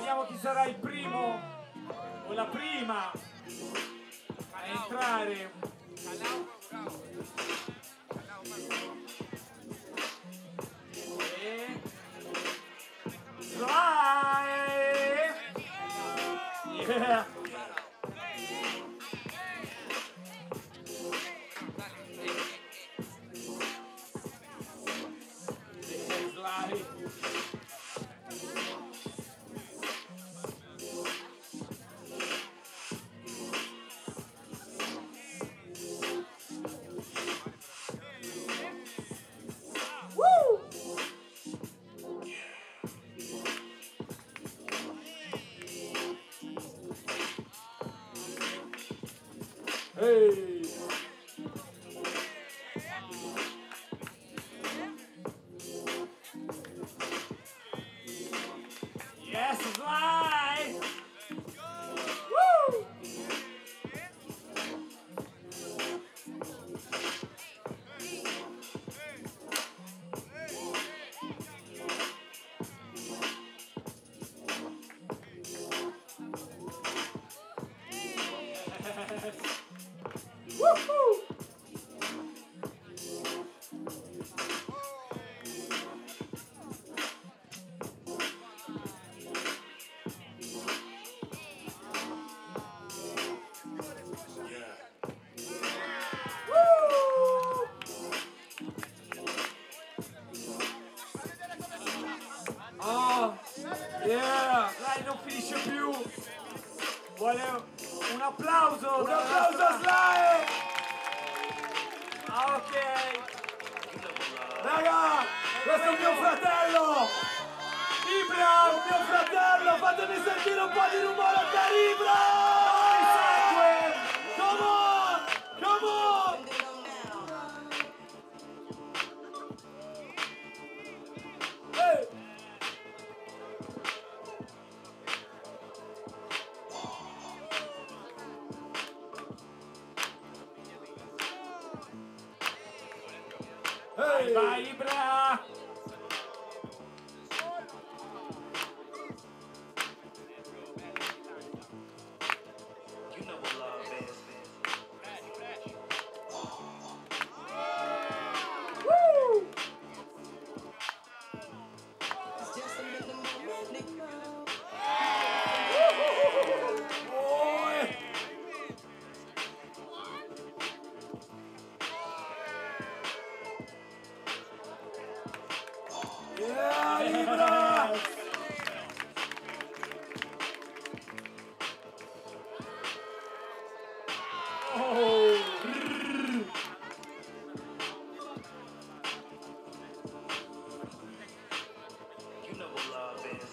Vediamo chi sarà il primo o la prima a entrare. Slide! Yeah! Slide! Hey! Yes, slide! Woo! Woohoo! Oh, yeah, dai, non finisce più. Vuole un applauso. Un applauso a Sly. Ah, ok. Raga, questo è un mio fratello. Ibra, un mio fratello. Fatemi sentire un po' di rumore per Ibra. Mi segue. Come on, come on. Hey. Hey. Vai Ibra! You know what love is. Woo! It's just a minimum, nigga. Boy! Yeah, Ibra! Oh! You know what love is.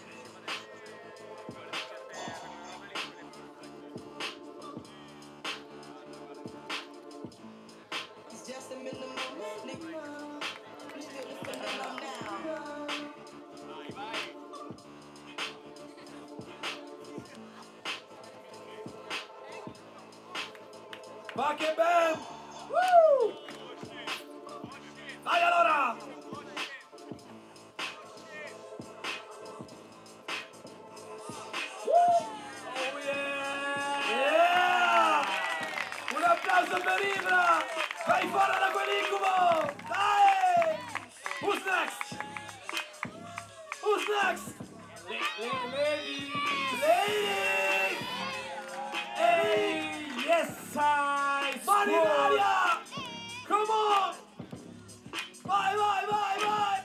It's just a minimum, nigga. You still the minimum now. Ma che ben! Woo! Vai allora! Oh yeah! Yeah! Un applauso per Ibra! Vai fuori da quell'incubo! Dai! Who's next? Who's next? Ladies! Ladies! Hey! Yes, I Mani in aria! Come on! Vai, vai, vai, vai!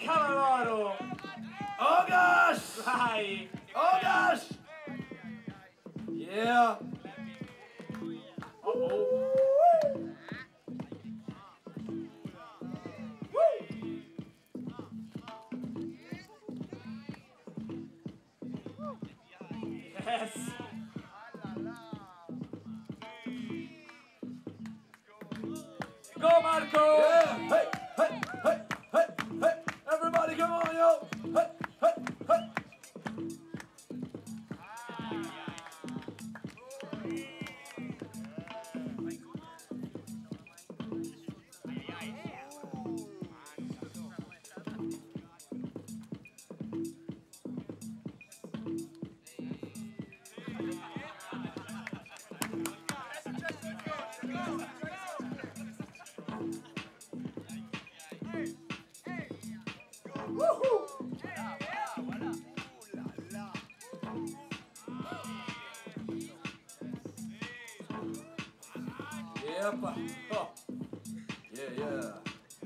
Cavallaro. Oh gosh! Vai. Oh gosh! Yeah! Yes. Go Marco! Yeah! Hey! Hey! Hey! Hey! Hey! Everybody come on, yo! Hey! Hey! Hey! Yep. Oh. Yeah, yeah.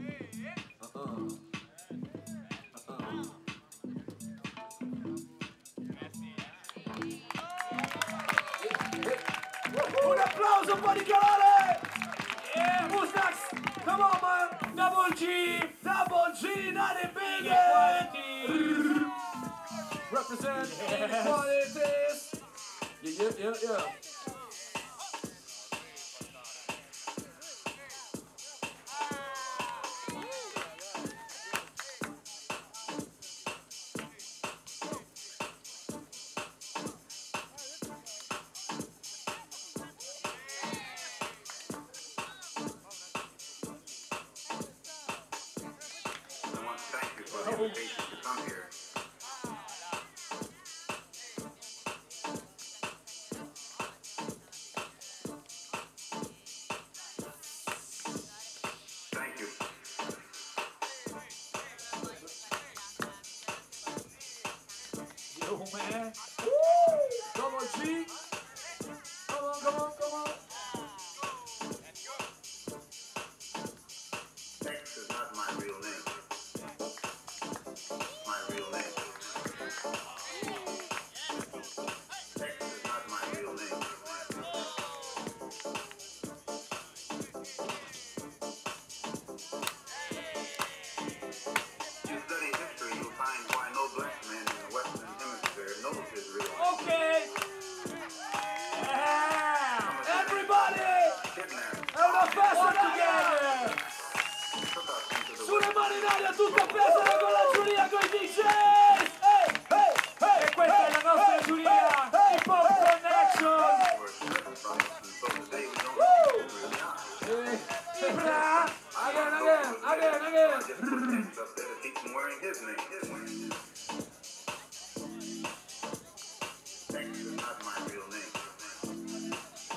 Un applauso un po' di calore! Yeah, Mustax. Come on, man! Double G. Double G, not a big Quality. Represent Yes. qualities! Yeah, yeah, yeah, yeah. I want to thank you for the invitation to come here. Thank you. Yo, man. Double G! Come on, come on, come on! X is not my real name. My real name. X is not my real name. You study history, you'll find why no black man in the Western Hemisphere knows his real name. Okay. Yeah. Everybody! Kidnapped. È una festa All together! together. Took us into the Sulle mani in aria, tutta festa con la giuria, con i DJs! Hey, hey, hey! E questa è la nostra giuria. Hip Hop Connection. were stripped from us, and so today we don't know who we really are. Ibra. Again! Just put X up there to keep him wearing his name. X is not my real name.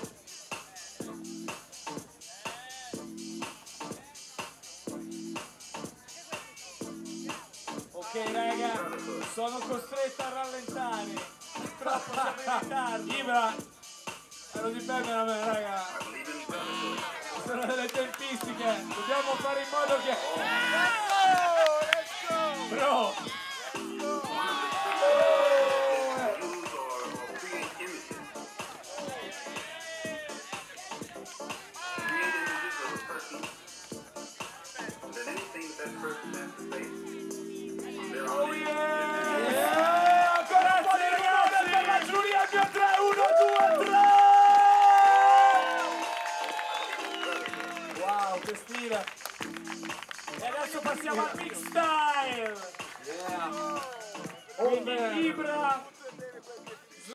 Ok raga, sono costretto a rallentare. Purtroppo siamo in ritardo. Ibra. Non dipende da me raga. I believe in brotherhood. Sono delle tempistiche. Dobbiamo fare in modo che... Bro. Use or create images. Create images of a person. And then anything that person has to say from their own image. Yeah! Ancora un po' di rumore per la giuria, più 3, 1, 2, 3! Wow, che stile. E adesso passiamo al mix style. Yeah! Quindi Ibra